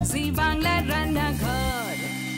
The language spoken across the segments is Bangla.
জি বাংলার রান্নাঘর।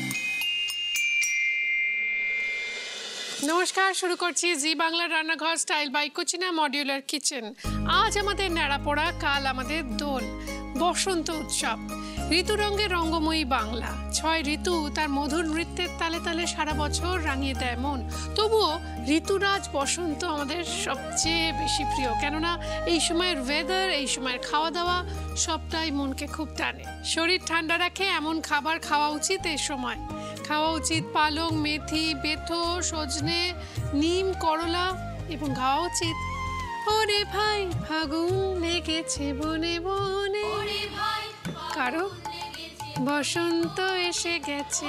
নমস্কার, শুরু করছি জি বাংলার রান্নাঘর style by Kutchina modular kitchen. আজ আমাদের ন্যাড়াপোড়া, কাল আমাদের দোল, বসন্ত উৎসব। ঋতুরঙ্গে রঙ্গময়ী বাংলা, ৬ ঋতু তার মধুর নৃত্যের তালে তালে সারা বছর রাঙিয়ে দেয় মন। তবুও ঋতুরাজ বসন্ত আমাদের সবচেয়ে বেশি প্রিয়, কেননা এই সময়ের ওয়েদার, এই সময়ের খাওয়া দাওয়া সবটাই মনকে খুব টানে। শরীর ঠান্ডা রাখে এমন খাবার খাওয়া উচিত এই সময়। খাওয়া উচিত পালং, মেথি, বেথো, সজনে, নিম, করলা এবং খাওয়া উচিত ওরে ভাই ফাগুন লেগেছে বনে বনে, কারো বসন্ত এসে গেছে।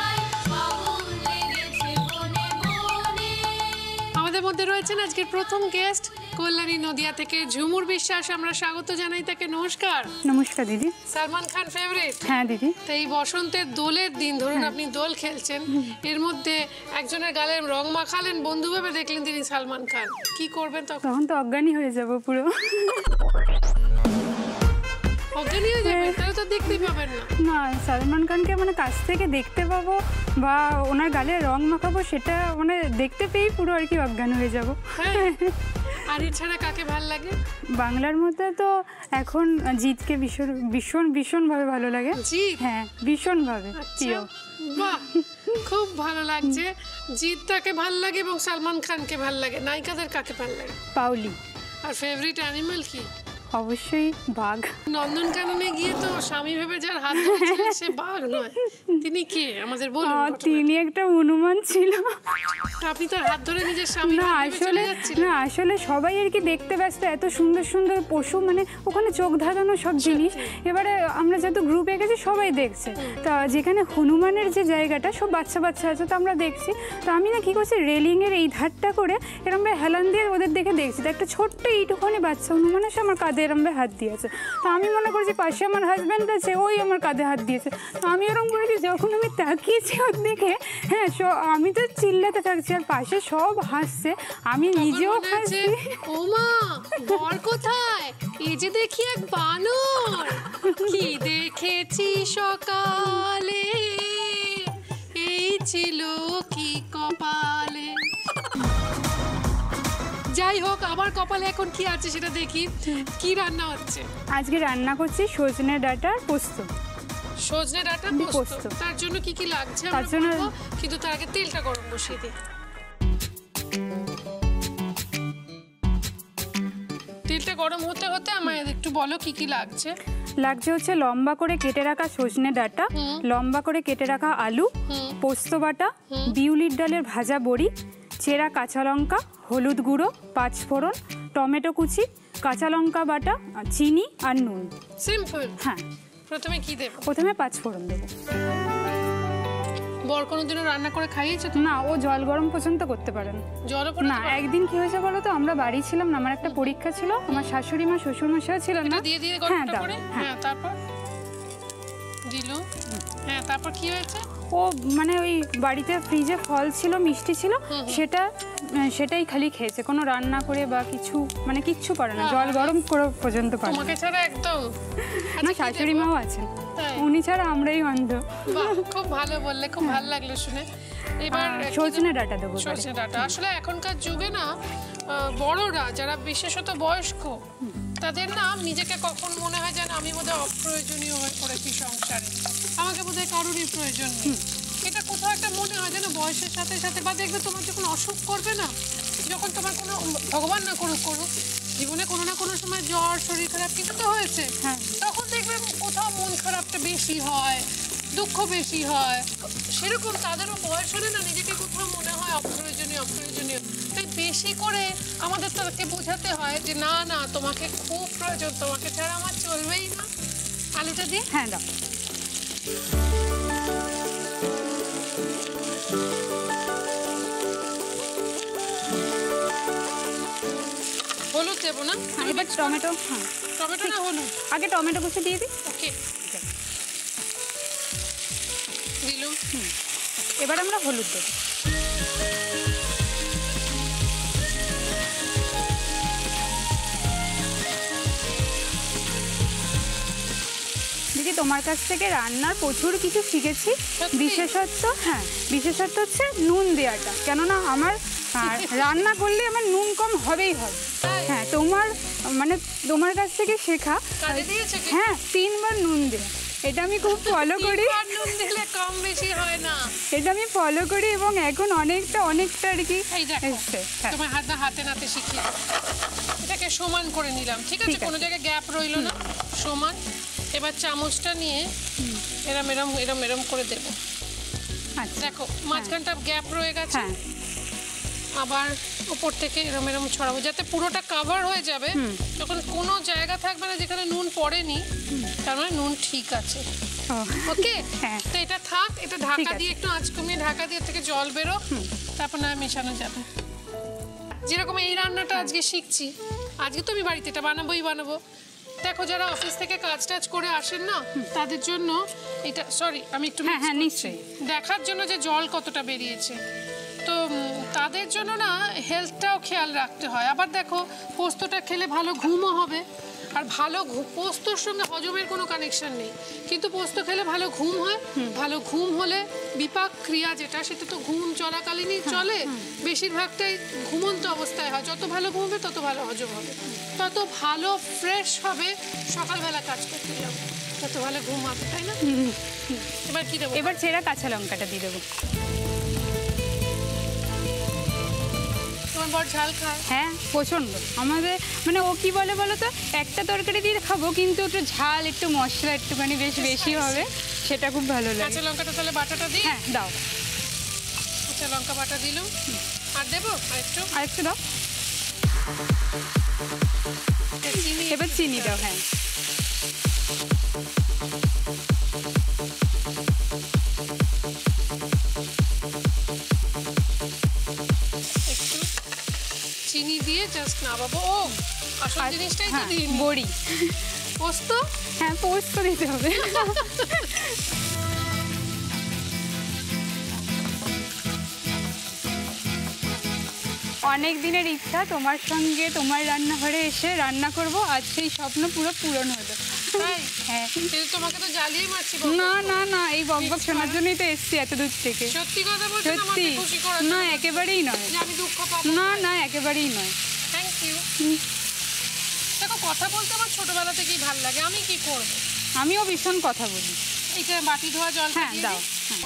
আমাদের মধ্যে রয়েছেন আজকের প্রথম গেস্ট কল্যাণী নদিয়া থেকে ঝুমুর বিশ্বাস। আমরা স্বাগত জানাই তাকে। নমস্কার। নমস্কার দিদি। সালমান খান ফেভারিট? হ্যাঁ দিদি। তো এই বসন্তের দোলের দিন, ধরুন আপনি দোল খেলছেন, এর মধ্যে একজনের গালে রং মাখালেন, বন্ধু ভেবে দেখলেন তিনি সালমান খান, কি করবেন তখন? তখন তো অজ্ঞানী হয়ে যাব পুরো। অজ্ঞানী হয়ে যাবেন, তাহলে তো দেখতেই পাবেন না। না, সালমান খানকে মানে কাছ থেকে দেখতে পাবো বা ওনার গালে রং মাখাবো, সেটা মানে দেখতে পেয়েই পুরো আর কি অজ্ঞান হয়ে যাব। আর এছাড়া কাকে ভাল লাগে? বাংলার মধ্যে তো এখন জিৎকে ভীষণ ভীষণ ভীষণভাবে ভালো লাগে। জিৎ? হ্যাঁ, ভীষণভাবে প্রিয়। বাহ, খুব ভালো লাগছে। জিৎটাকে ভাল লাগে এবং সালমান খানকে ভাল লাগে। নায়িকাদের কাকে ভাল লাগে? পাউলি। আর ফেভারিট অ্যানিমাল কি? অবশ্যই বাঘ। নন্দনকাননে গিয়ে তো স্বামী ভেবে যার হাত ধরেছিলেন সে বাঘ নয়, তিনি কে আমাদের বলুন। তিনি একটা হনুমান ছিল। আপনি তো হাত ধরে নিজের স্বামী? না আসলে সবাই আর কি দেখতে ব্যস্ত, এত সুন্দর সুন্দর পশু, মানে ওখানে চোখ ধাঁধানো সব জিনিস। এবারে আমরা যেহেতু গ্রুপে গেছি সবাই দেখছে, তা যেখানে হনুমানের যে জায়গাটা সব বাচ্চা বাচ্চা আছে, তো আমরা দেখছি। তো আমি না কি করছি, রেলিংয়ের এই ধারটা করে এরম হেলান দিয়ে ওদের দেখে দেখছি, তো একটা ছোট্ট এইটুখানি বাচ্চা হনুমান এসে আমার কাঁধে এরম হাত দিয়েছে। তো আমি মনে করছি পাশে আমার হাজব্যান্ড আছে, ওই আমার কাঁধে হাত দিয়েছে। তো আমি এরকম করেছি, যখন আমি তাকিয়েছি ওর দিকে, হ্যাঁ আমি তো চিল্লাতে থাকছি আর পাশে সব হাসছে, আমি নিজেও হাসছি। ও মা, বর কোথায়? এই যে দেখি এক বানর, কি দেখেছি সকালে, এই ছিল কি কপালে। যাই হোক, আমার কপালে এখন কি আছে সেটা দেখি। কি রান্না হচ্ছে? আজকে রান্না করছি সজনে ডাঁটার পোস্ত। সজনে ডাঁটা পোস্ত। তার জন্য কি কি লাগছে তার জন্য, কিন্তু তার আগে তেলটা গরম বসিয়ে দিই। তেলটা গরম হতে হতে আমায় একটু বলো কি কি লাগছে। লাগছে হচ্ছে লম্বা করে কেটে রাখা সজনে ডাঁটা, লম্বা করে কেটে রাখা আলু, পোস্ত বাটা, বিউলির ডালের ভাজা বড়ি, চেরা কাঁচা লঙ্কা, হলুদ গুঁড়ো, ৫ ফোড়ন, টমেটো কুচি, কাঁচা লঙ্কা বাটা, চিনি আর নুন। সিম্পল। হ্যাঁ। প্রথমে কি দেব? প্রথমে ৫ ফোড়ন দেবো। বর কোনোদিনও রান্না করে খাইয়েছে তো? না, ও জল গরম পর্যন্ত করতে পারে না। জল করে না, একদিন কি হয়েছে বলো তো, আমরা বাড়ি ছিলাম না, আমার একটা পরীক্ষা ছিল, আমার শাশুড়ি মা শ্বশুর মশাই ছিলেন না। দিয়ে দিয়ে গরমটা করে, হ্যাঁ তারপর দিল। হ্যাঁ, তারপর কি হয়েছে? ও মানে ওই বাড়িতে ফ্রিজে ফল ছিল, মিষ্টি ছিল, সেটাই খালি খেয়েছে, কোনো রান্না করে বা কিছু মানে কিচ্ছু করে না, জল গরম করে পর্যন্ত পারে না। তোমাকে ছাড়া একদম? না, শাশুড়ি মাও আছেন, উনি ছাড়া আমরাই অন্ধ। খুব ভালো বললে, খুব ভালো লাগলো শুনে। এবার সজনে ডাঁটা দেবো। সজনে ডাঁটা আসলে এখনকার যুগে না, বড়রা যারা বিশেষত বয়স্ক, তাদের না নিজেকে কখন মনে হয় যেন আমি বোধহয় অপ্রয়োজনীয় হয়ে পড়েছি সংসারে, আমাকে বোধহয় কারোরই প্রয়োজন নেই। এটা কোথাও একটা মনে হয় যেন বয়সের সাথে সাথে, বা দেখবে তোমার যখন অসুখ করবে না, যখন তোমার কোনো, ভগবান না করুক জীবনে কোনো না কোনো সময় জ্বর, শরীর খারাপ কিছু তো হয়েছে, তখন দেখবে কোথাও মন খারাপটা বেশি হয়, দুঃখ বেশি হয়। সেরকম তাদেরও বয়স হলে না নিজেকে কোথাও মনে হয় অপ্রয়োজনীয়। তাই বেশি করে আমাদের তাকে বোঝাতে হয় যে না না, তোমাকে খুব প্রয়োজন, তোমাকে ছাড়া আমার চলবেই না। আলুটা দিয়ে, হ্যাঁ দাও। হলুদ দেবো না? এবার টমেটো। হ্যাঁ, টমেটো না হলুদ? আগে টমেটো কুচি দিয়ে দিই। ওকে, দিলুম। এবার আমরা হলুদ দেবো। দিদি তোমার কাছ থেকে রান্নার প্রচুর কিছু শিখেছি। বিশেষত্ব হচ্ছে নুন দেওয়াটা, কেননা আমার রান্না করলে আমার নুন কম হবেই হবে। হ্যাঁ, তোমার কাছ থেকে শেখা। হ্যাঁ, 3 বার নুন দেওয়া, এটা আমি খুব ফলো করি। নুন দিলে কম বেশি হয় না, এটা আমি ফলো করি এবং এখন অনেকটা আর কি এসছে। তোমার হাতে নাতে শিখিয়ে এটাকে সমান করে নিলাম, ঠিক আছে? কোনো জায়গায় গ্যাপ রইলো না, সমান। এবার চামচটা নিয়ে এরম এরম এরম এরম করে দেবো। দেখো মাঝখানটা গ্যাপ রয়ে গেছে, আবার উপর থেকে এরম এরম ছড়াবো যাতে পুরোটা কভার হয়ে যাবে। যখন কোনো জায়গা থাকবে না যেখানে নুন পড়েনি, তার মানে নুন ঠিক আছে। ওকে, তো এটা থাক, এটা ঢাকা দিয়ে একটু আঁচ কমিয়ে ঢাকা দিয়ে থেকে জল বেরো, তারপর না মেশানো যাবে। যেরকম এই রান্নাটা আজকে শিখছি, আজকে তো আমি বাড়িতে এটা বানাবো। দেখো যারা অফিস থেকে কাজ টাজ করে আসেন না, তাদের জন্য এটা, সরি আমি একটু নিশ্চয়ই দেখার জন্য যে জল কতটা বেরিয়েছে, তো তাদের জন্য না হেলথটাও খেয়াল রাখতে হয়। আবার দেখো পোস্তটা খেলে ভালো ঘুমও হবে, আর ভালো পোস্তর সঙ্গে হজমের কোনো কানেকশন নেই, কিন্তু পোস্ত খেলে ভালো ঘুম হয়। ভালো ঘুম হলে বিপাক ক্রিয়া যেটা, সেটা তো ঘুম চলাকালীনই চলে, বেশিরভাগটাই ঘুমন্ত অবস্থায় হয়। যত ভালো ঘুম হবে তত ভালো হজম হবে, তত ভালো ফ্রেশ হবে, সকালবেলা কাজ করতে যাবো তত ভালো ঘুম হবে, তাই না? এবার কি দেবো? এবার চেরা কাঁচা লঙ্কাটা দিয়ে দেবো। তোমার বড় ঝাল খায়? হ্যাঁ, প্রচণ্ড। আমাদের ও কি বলে বলো তো, একটা তরকারি দিয়ে খাবো কিন্তু একটু ঝাল, একটু মশলা একটুখানি বেশি হবে, সেটা খুব ভালো লাগে। কাঁচা লঙ্কাটা তাহলে বাটাটা দিই? হ্যাঁ দাও। কাঁচা লঙ্কা বাটা দিলাম, আর দেবো আরেকটু দাও। এবার চিনি দাও। হ্যাঁ, একটু চিনি দিয়ে জাস্ট নামাবো। ও আসল জিনিসটাই তো দিই, বড়ি, পোস্ত। হ্যাঁ, পোস্ত দিতে হবে। অনেক দিনের ইচ্ছা তোমার সঙ্গে তোমার রান্নাঘরে এসে রান্না করব, আজ সেই স্বপ্ন পুরো পূরণ হলো। হ্যাঁ, তোমাকে তো জ্বালিয়ে মারছি। না, এই বকবক শোনার জন্যই তো এসছি এত দূর থেকে। সত্যি কথা বলছো? সত্যি না, একেবারেই নয়। আমি দুঃখ পাবো না, একেবারেই নয়। Thank you. দেখো কথা বলতে আমার ছোটবেলা থেকেই ভালো লাগে, আমি কি করব? আমিও ভীষণ কথা বলি। এইটা বাটি ধোয়া জল। হ্যাঁ দাও।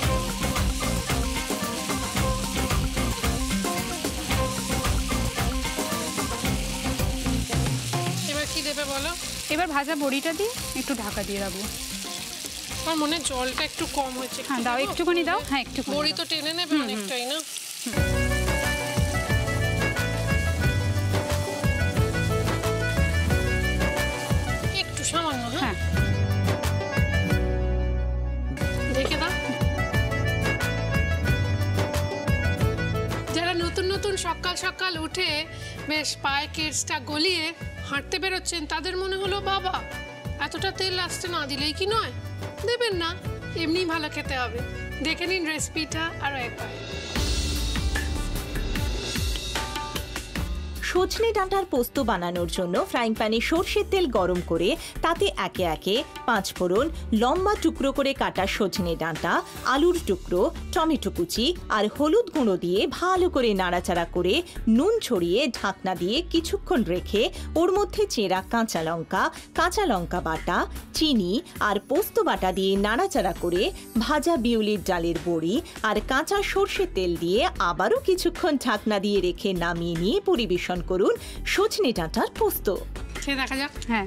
এবার কি দেবে বলো? এবার ভাজা বড়িটা দিয়ে একটু ঢাকা দিয়ে রাখবো। আমার মনে হয় জলটা একটু কম হয়েছে। হ্যাঁ দাও, একটুখানি দাও। হ্যাঁ, একটু বড়ি তো টেনে নেবে অনেকটাই না? একটু সামান্য। হ্যাঁ, দেখে দাও। যারা নতুন সকাল উঠে বেশ পায়ে কেসটা গলিয়ে হাঁটতে বেরোচ্ছেন, তাদের মনে হলো বাবা এতটা তেল লাস্টে না দিলেই কি নয়? দেবেন না, এমনি ভালো খেতে হবে। দেখে নিন রেসিপিটা আরও একবার। সজনে ডাঁটার পোস্ত বানানোর জন্য ফ্রাইং প্যানে সরষের তেল গরম করে তাতে একে একে 5 ফোড়ন, লম্বা টুকরো করে কাটা সজনে ডাঁটা, আলুর টুকরো, টমেটো কুচি আর হলুদ গুঁড়ো দিয়ে ভালো করে নাড়াচাড়া করে নুন ছড়িয়ে ঢাকনা দিয়ে কিছুক্ষণ রেখে ওর মধ্যে চেরা কাঁচা লঙ্কা বাটা, চিনি আর পোস্ত বাটা দিয়ে নাড়াচাড়া করে ভাজা বিউলির ডালের বড়ি আর কাঁচা সরষের তেল দিয়ে আবারও কিছুক্ষণ ঢাকনা দিয়ে রেখে নামিয়ে নিয়ে পরিবেশন করুন সজনে ডাঁটার পোস্ত। খেয়ে দেখা যাক। হ্যাঁ,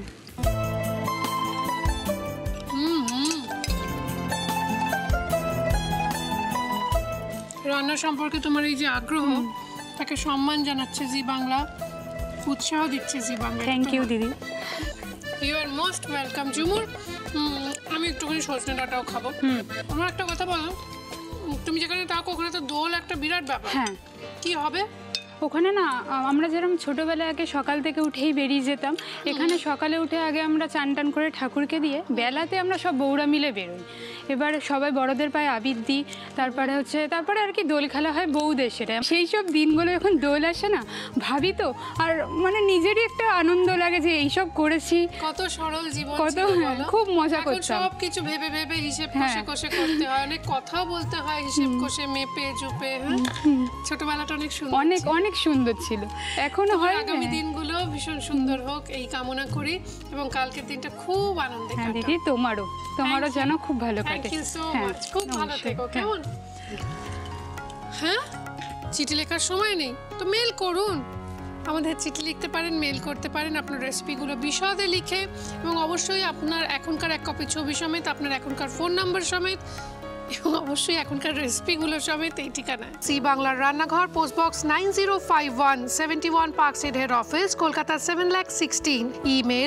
রান্না সম্পর্কে তোমার এই যে আগ্রহ, তাকে সম্মান জানাচ্ছে জি বাংলা, উৎসাহ দিচ্ছে জি বাংলা। থ্যাংক ইউ দিদি। You are most welcome Jhumur. আমি একটুখানি সজনে ডাঁটাও খাবো। আমার একটা কথা বলো, তুমি যেখানে থাকো ওখানে তো দোল একটা বিরাট ব্যাপার। হ্যাঁ, কি হবে ওখানে? না, আমরা যেরকম ছোটোবেলায় আগে সকাল থেকে উঠেই বেরিয়ে যেতাম, এখানে সকালে উঠে আগে আমরা চান টান করে ঠাকুরকে দিয়ে বেলাতে আমরা সব বউরা মিলে বেরোই এবার সবাই বড়দের পায়ে আবির দিই, তারপরে আর কি দোল খেলা হয় বউদের, সেটা সেই সব দিনগুলো যখন দোল আসে না ভাবি তো, আর মানে নিজেরই একটা আনন্দ লাগে যে এইসব করেছি। কত সরল জীবন, কত খুব মজা করতাম। সব কিছু ভেবে ভেবে হিসেব কষে কষে করতে হয়, অনেক কথাও বলতে হয় হিসেব কষে মেপে চুপে। ছোটবেলাটা অনেক সুন্দর, অনেক সুন্দর ছিল, এখনো হয়। আগামী দিনগুলো ভীষণ সুন্দর হোক এই কামনা করি, এবং কালকের দিনটা খুব আনন্দে কাটুক। দিদি তোমারও যেন খুব ভালো কাটে। থ্যাংক ইউ সো মাচ, খুব ভালো থেকো। কেমন? হ্যাঁ, চিঠি লেখার সময় নেই তো মেল করুন, আমাদের চিঠি লিখতে পারেন, মেল করতে পারেন আপনার রেসিপিগুলো বিশদে লিখে, এবং অবশ্যই আপনার এখনকার এক কপি ছবি সমেত, আপনার এখনকার ফোন নাম্বার সমেত, এবং অবশ্যই এখনকার রেসিপিগুলো সমেত এই ঠিকানায়। জি বাংলার রান্নাঘর, পোস্ট বক্স 9051, 71 পার্কসেড head office, Kolkata 7,16,000। Email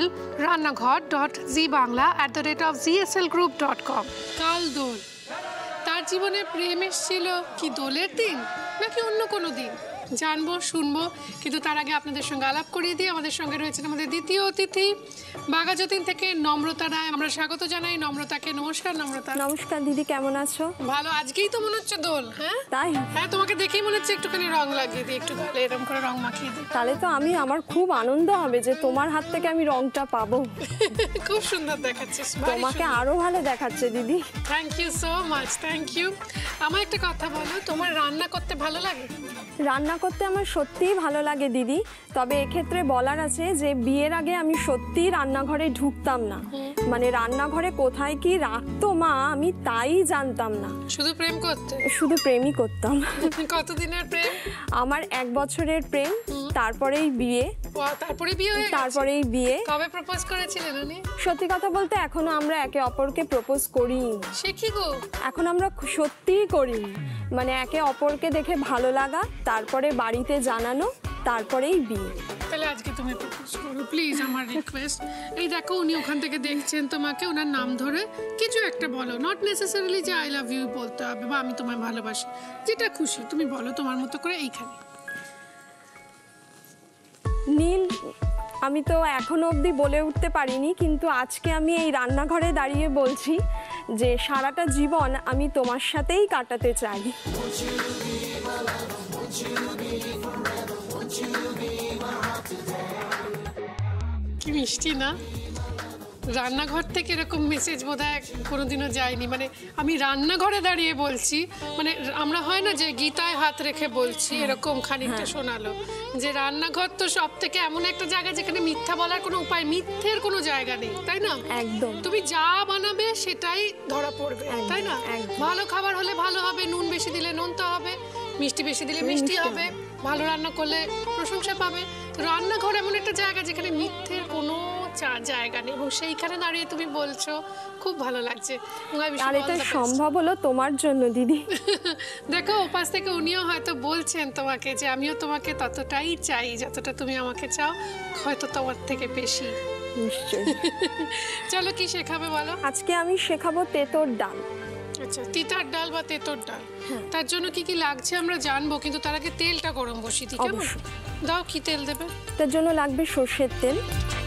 rannaghr.zbangla@gslgroup.com। কাল দোল, তার জীবনে প্রেম এসেছিল কি দোলের দিন নাকি অন্য কোনো দিন জানবো, শুনবো, কিন্তু তার আগে আপনাদের সঙ্গে আলাপ করিয়ে দিই। আমাদের সঙ্গে রয়েছেন আমাদের দ্বিতীয় অতিথি বাঘাযতীন থেকে নম্রতা রায়। আমরা স্বাগত জানাই নম্রতাকে। নমস্কার নম্রতা। নমস্কার দিদি, কেমন আছো? ভালো। আজকেই তো মনে হচ্ছে দোল। হ্যাঁ তাই? হ্যাঁ, তোমাকে দেখেই মনে হচ্ছে একটুখানি রং লাগিয়ে দিই, একটু গালে এরকম করে রং মাখিয়ে দিই। তাহলে তো আমার খুব আনন্দ হবে যে তোমার হাত থেকে আমি রংটা পাবো। খুব সুন্দর দেখাচ্ছিস, তোমাকে আরো ভালো দেখাচ্ছে দিদি। Thank you so much, thank you. আমার একটা কথা বলো, তোমার রান্না করতে ভালো লাগে? রান্না করতে আমার সত্যিই ভালো লাগে দিদি, তবে এক্ষেত্রে বলার আছে যে বিয়ের আগে আমি সত্যিই রান্নাঘরে ঢুকতাম না, মানে রান্নাঘরে কোথায় কি রাখতো মা আমি তাই জানতাম না। শুধু প্রেম করতে? শুধু প্রেমই করতাম। কতদিনের প্রেম? আমার 1 বছরের প্রেম, তারপরেই বিয়ে। তারপরেই বিয়ে। কবে প্রপোজ করেছিলেন উনি? সত্যি কথা বলতে এখনো আমরা একে অপরকে প্রপোজ করিনি। সে কি গো? এখন আমরা সত্যিই করিনি, মানে একে অপরকে দেখে ভালো লাগা, তারপরে বাড়িতে জানানো, তারপরেই বিয়ে। তাহলে আজকে তুমি প্রপোজ করো প্লিজ, আমার রিকোয়েস্ট। এই দেখো উনি ওখান থেকে দেখছেন তোমাকে, ওনার নাম ধরে কিছু একটা বলো, নট নেসেসারিলি যে আই লাভ ইউ বলতে হবে বা আমি তোমায় ভালোবাসি, যেটা খুশি তুমি বলো তোমার মতো করে। এইখানে নীল, আমি তো এখনো অবধি বলে উঠতে পারিনি, কিন্তু আজকে আমি এই রান্নাঘরে দাঁড়িয়ে বলছি যে সারাটা জীবন আমি তোমার সাথেই কাটাতে চাই। কি মিষ্টি না? রান্নাঘর থেকে এরকম মেসেজ বোধহয় কোনোদিনও যায়নি। মানে আমি রান্নাঘরে দাঁড়িয়ে বলছি, মানে আমরা হয় না যে গীতায় হাত রেখে বলছি, এরকম খানিকটা শোনালো যে রান্নাঘর তো সব থেকে এমন একটা জায়গা যেখানে মিথ্যা বলার কোনো উপায়, মিথ্যের কোনো জায়গা নেই, তাই না? একদম। তুমি যা বানাবে সেটাই ধরা পড়বে, তাই না? ভালো খাবার হলে ভালো হবে, নুন বেশি দিলে নুনতা হবে, মিষ্টি বেশি দিলে মিষ্টি হবে, ভালো রান্না করলে প্রশংসা পাবে। তো রান্নাঘর এমন একটা জায়গা যেখানে মিথ্যের কোনো জায়গা নেই, এবং সেইখানে দাঁড়িয়ে তুমি বলছো, খুব ভালো লাগছে। আর এটা সম্ভব হলো তোমার জন্য দিদি। দেখো ওপাশ থেকে উনিও হয়তো বলছেন তোমাকে যে আমিও তোমাকে ততটাই চাই যতটা তুমি আমাকে চাও, হয়তো তোমার থেকে বেশি। নিশ্চয়ই। চলো কি শেখাবে বলো? আজকে আমি শেখাবো তেঁতোর ডাল। আচ্ছা, তিতার ডাল বা তেঁতোর ডাল। তার জন্য কি কি লাগছে আমরা জানবো, কিন্তু তার আগে তেলটা গরম বসিয়ে দিই, কেমন? দাও, কি তেল দেবে? তার জন্য লাগবে সর্ষের তেল,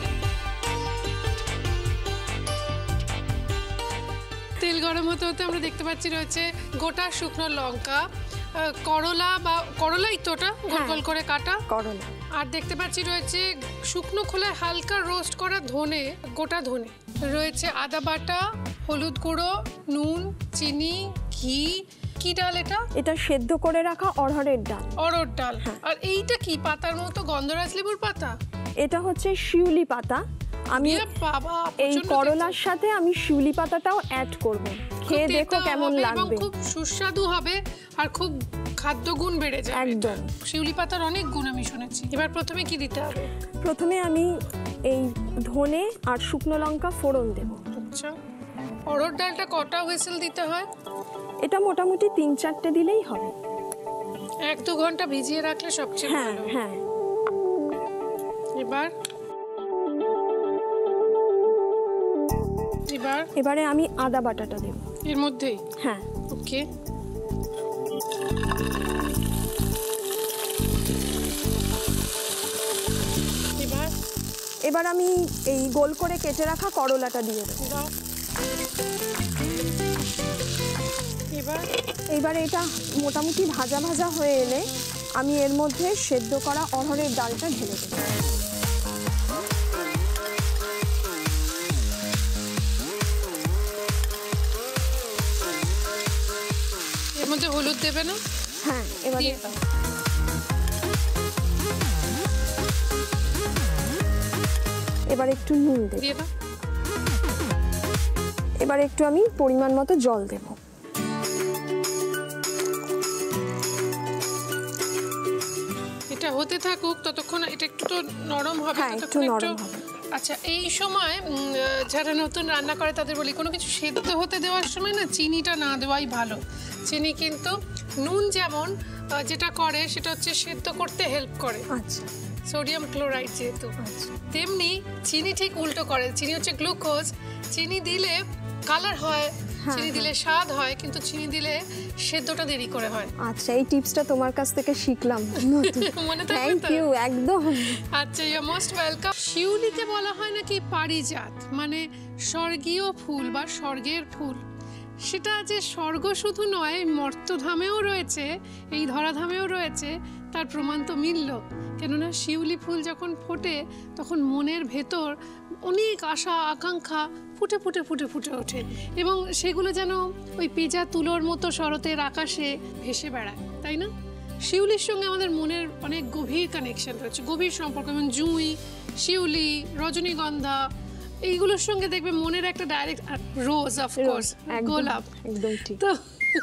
তেল গরম হতে হতে আমরা দেখতে পাচ্ছি রয়েছে গোটা শুকনো লঙ্কা, করলা বা করলাই তো ওটা গোল গোল করে কাটা করলা, আর দেখতে পাচ্ছি রয়েছে শুকনো খোলায় হালকা রোস্ট করা ধনে, গোটা ধনে রয়েছে, আদা বাটা, হলুদ গুঁড়ো, নুন, চিনি, ঘি। কি ডাল এটা? এটা সেদ্ধ করে রাখা অড়হরের ডাল। অড়হর ডাল। আর এইটা কি পাতার মতো গন্ধরাজ লেবুর পাতা? এটা হচ্ছে শিউলি পাতা। আমি এই করলার সাথে আমি শিউলি পাতাটাও অ্যাড করব, খেয়ে দেখো কেমন লাগবে। খুব সুস্বাদু হবে আর খুব খাদ্যগুণ বেড়ে যাবে। একদম, শিউলি পাতার অনেক গুণ আমি শুনেছি। এবার প্রথমে কি দিতে হবে? প্রথমে আমি এই ধনে আর শুকনো লঙ্কা ফোড়ন দেব। আচ্ছা, অড়হর ডালটা কটা হুইসেল দিতে হয়? এটা মোটামুটি 3-4টে দিলেই হবে। 1-2 ঘন্টা ভিজিয়ে রাখলে সবচেয়ে ভালো। হ্যাঁ। এবারে আমি আদা বাটাটা দেব এর মধ্যেই। হ্যাঁ, ওকে। এবার আমি এই গোল করে কেটে রাখা করলাটা দিয়ে দেব। এইবার এটা মোটামুটি ভাজা ভাজা হয়ে এলে আমি এর মধ্যে সেদ্ধ করা অড়হরের ডালটা ঢেলে দেব। এর মধ্যে হলুদ দেবে না? হ্যাঁ, এবারে এবার একটু নুন দেব। এবার একটু আমি পরিমাণ মতো জল দেব। এটা হতে থাকুক ততক্ষণ এটা একটু তো নরম হবে। হ্যাঁ, একটু নরম হবে। আচ্ছা, এই সময় যারা নতুন রান্না করে তাদের বলি কোনো কিছু সেদ্ধ হতে দেওয়ার সময় না চিনিটা না দেওয়াই ভালো। চিনি কিন্তু নুন যেমন যেটা করে সেটা হচ্ছে সেদ্ধ করতে হেল্প করে। আচ্ছা, সোডিয়াম ক্লোরাইড যেহেতু, তেমনি চিনি ঠিক উল্টো করে। চিনি হচ্ছে গ্লুকোজ। চিনি দিলে কালার হয়, চিনি দিলে স্বাদ হয়, কিন্তু চিনি দিলে সেদ্ধটা দেরি করে হয়। আচ্ছা, এই টিপসটা তোমার কাছ থেকে শিখলাম। মনে থাকবে? থ্যাংক ইউ, একদম। আচ্ছা, ইউ আর মোস্ট ওয়েলকাম। শিউলিকে বলা হয় নাকি পারিজাত, মানে স্বর্গীয় ফুল বা স্বর্গের ফুল। সেটা যে স্বর্গ শুধু নয়, মর্ত্যধামেও রয়েছে, এই ধরাধামেও রয়েছে, তার প্রমাণ তো মিলল। কেননা শিউলি ফুল যখন ফোটে তখন মনের ভেতর অনেক আশা আকাঙ্ক্ষা ফুটে ফুটে ফুটে ফুটে ওঠে, এবং সেগুলো যেন ওই পেঁজা তুলোর মতো শরতের আকাশে ভেসে বেড়ায়, তাই না? শিউলির সঙ্গে আমাদের মনের অনেক গভীর কানেকশন রয়েছে, গভীর সম্পর্ক। যেমন জুঁই, শিউলি, রজনীগন্ধা, এইগুলোর সঙ্গে দেখবে মনের একটা ডাইরেক্ট, রোজ অফকোর্স, গোলাপ, একদম ঠিক। তো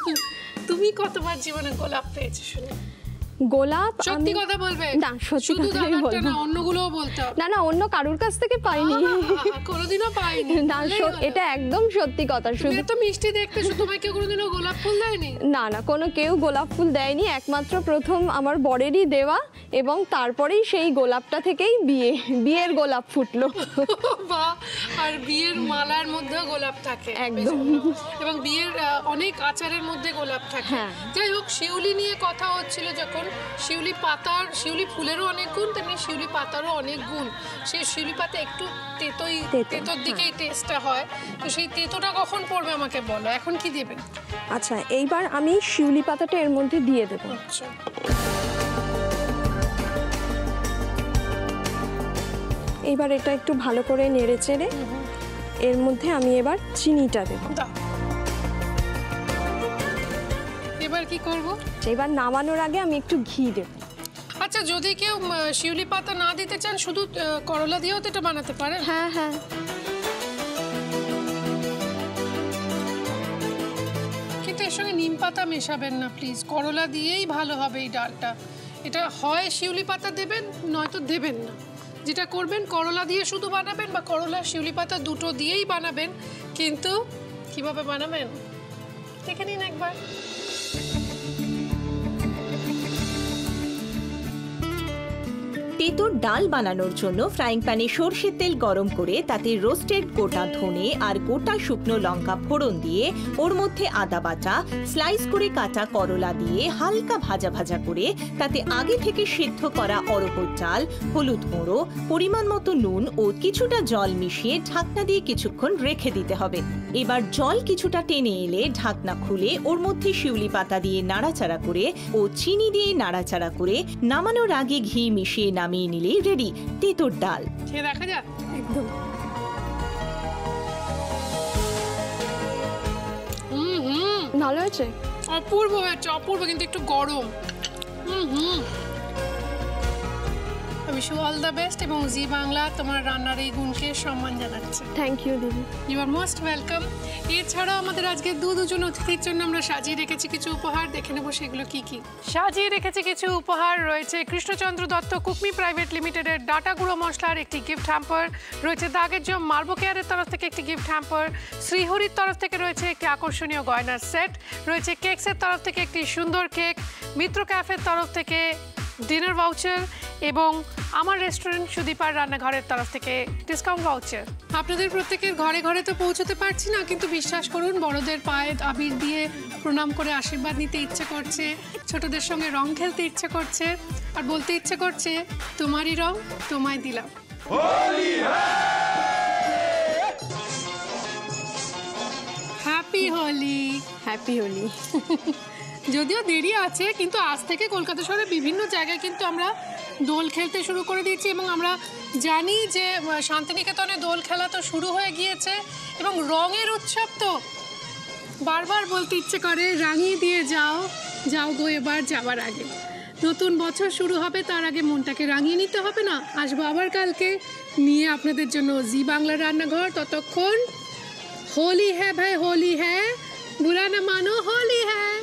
তুমি কতবার জীবনে গোলাপ পেয়েছো শুনে? গোলাপ সত্যি কথা বলবে? না, সত্যি শুধু কথাই দাদারটা বলবো। না, অন্যগুলোও বলতে হবে। না না, অন্য কারুর কাছ থেকে পাইনি। কোনোদিনও পাইনি। না, এটা একদম সত্যি কথা। তুমি শুধু তো মিষ্টি দেখতে, শুধু তোমায় কেউ কোনোদিনও গোলাপ ফুল দেয়নি? না না, কেউ গোলাপ ফুল দেয়নি। একমাত্র প্রথম আমার বরেরই দেওয়া, এবং তারপরেই সেই গোলাপটা থেকেই বিয়ের গোলাপ ফুটলো। বাহ! আর বিয়ের মালার মধ্যেও গোলাপ থাকে একদম। এবং বিয়ের অনেক আচারের মধ্যে গোলাপ থাকে। হ্যাঁ। যাই হোক, শিউলি নিয়ে কথা হচ্ছিল যখন, শিউলি ফুলেরও অনেক গুণ, তেমনি শিউলি পাতারও অনেক গুণ। সেই শিউলি পাতা একটু তেতোর দিকেই টেস্টটা হয়। তো সেই তেতোটা কখন পড়বে আমাকে বলো, এখন কি দেবেন? আচ্ছা, এইবার আমি শিউলি পাতাটা এর মধ্যে দিয়ে দেব। আচ্ছা, এইবার এটা একটু ভালো করে নেড়ে চেড়ে এর মধ্যে আমি এবার চিনিটা দেব। দাও। এবার কি করব? এবার নামানোর আগে আমি একটু ঘি দেব। আচ্ছা, যদি কেউ শিউলি পাতা না দিতে চান, শুধু করলা দিয়েও তো এটা বানাতে পারেন। হ্যাঁ হ্যাঁ, কিন্তু এর সঙ্গে নিম পাতা মেশাবেন না প্লিজ। করলা দিয়েই ভালো হবে এই ডালটা। এটা হয় শিউলি পাতা দেবেন, নয়তো দেবেন না। যেটা করবেন, করলা দিয়ে শুধু বানাবেন বা করলা শিউলি পাতা দুটো দিয়েই বানাবেন। কিন্তু কিভাবে বানাবেন দেখে নিন একবার। তেঁতুর ডাল বানানোর জন্য ফ্রাইং প্যানে সরষের তেল গরম করে তাতে রোস্টেড গোটা ধনে আর গোটা শুকনো লঙ্কা ফোড়ন দিয়ে ওর মধ্যে আদা বাটা, স্লাইস করে কাটা করলা দিয়ে হালকা ভাজা ভাজা করে তাতে আগে থেকে সিদ্ধ করা অড়হর চাল, হলুদ গুঁড়ো, পরিমাণ মতো নুন ও কিছুটা জল মিশিয়ে ঢাকনা দিয়ে কিছুক্ষণ রেখে দিতে হবে। এবার জল কিছুটা টেনে এলে ঢাকনা খুলে ওর মধ্যে শিউলি পাতা দিয়ে নাড়াচাড়া করে ও চিনি দিয়ে নাড়াচাড়া করে নামানোর আগে ঘি মিশিয়ে নামিয়ে নিলেই রেডি তেঁতুর ডাল। খেয়ে দেখা যাক। একদম। ভালো হয়েছে? অপূর্ব হয়েছে, অপূর্ব, কিন্তু একটু গরম। Wish you all the best, এবং জি বাংলা তোমার রান্নার এই গুণকে সম্মান জানাচ্ছে। থ্যাংক ইউ দিদি। You are most welcome. এছাড়াও আমাদের আজকে দুজন অতিথির জন্য আমরা সাজিয়ে রেখেছি কিছু উপহার, দেখে নেবো সেগুলো কি কি। সাজিয়ে রেখেছি কিছু উপহার, রয়েছে কৃষ্ণচন্দ্র দত্ত কুকমি প্রাইভেট লিমিটেডের ডাটা গুঁড়ো মশলার একটি গিফট হ্যাম্পার, রয়েছে দাগের জম মার্বো কেয়ারের তরফ থেকে একটি গিফট হ্যাম্পার, শ্রীহরির তরফ থেকে রয়েছে একটি আকর্ষণীয় গয়নার সেট, রয়েছে কেকসের তরফ থেকে একটি সুন্দর কেক, মিত্র ক্যাফের তরফ থেকে ডিনার ভাউচার, এবং আমার রেস্টুরেন্ট সুদীপার রান্নাঘরের তরফ থেকে ডিসকাউন্ট ভাউচার। আপনাদের প্রত্যেকের ঘরে ঘরে তো পৌঁছতে পারছি না, কিন্তু বিশ্বাস করুন, বড়দের পায়ে আবির দিয়ে প্রণাম করে আশীর্বাদ নিতে ইচ্ছে করছে, ছোটদের সঙ্গে রং খেলতে ইচ্ছে করছে, আর বলতে ইচ্ছে করছে, তোমারই রং তোমায় দিলাম। হ্যাপি হোলি। হ্যাপি হোলি। যদিও দেরি আছে, কিন্তু আজ থেকে কলকাতা শহরে বিভিন্ন জায়গায় কিন্তু আমরা দোল খেলতে শুরু করে দিয়েছি এবং আমরা জানি যে শান্তিনিকেতনে দোল খেলা তো শুরু হয়ে গিয়েছে এবং রঙের উৎসব তো বারবার বলতে ইচ্ছে করে, রাঙিয়ে দিয়ে যাও যাও গো এবার যাওয়ার আগে। নতুন বছর শুরু হবে, তার আগে মনটাকে রাঙিয়ে নিতে হবে না? আসবো আবার কালকে নিয়ে আপনাদের জন্য জি বাংলার রান্নাঘর। ততক্ষণ হোলি হ্যাঁ ভাই, হোলি হ্যাঁ, বুরা না মানো, হোলি হ্যাঁ।